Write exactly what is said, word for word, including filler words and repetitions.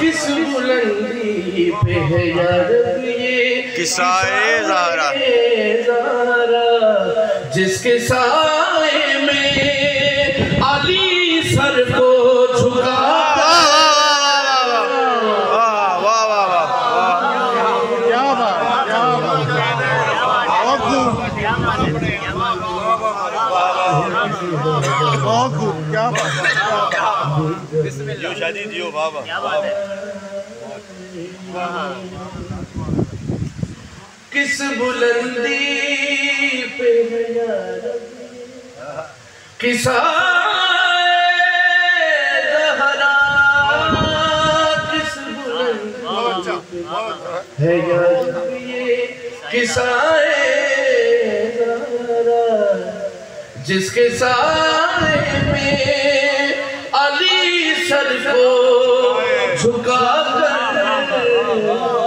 किस बुलंदी पे है यार ये किस्सा-ए ज़हरा, जिसके साए में अली सर को झुका। क्या शादी दियो बाबा, किस बुलंदी पे किसा किस बुलंदी है यार ये किसाए जिसके साए में अली सर को झुका कर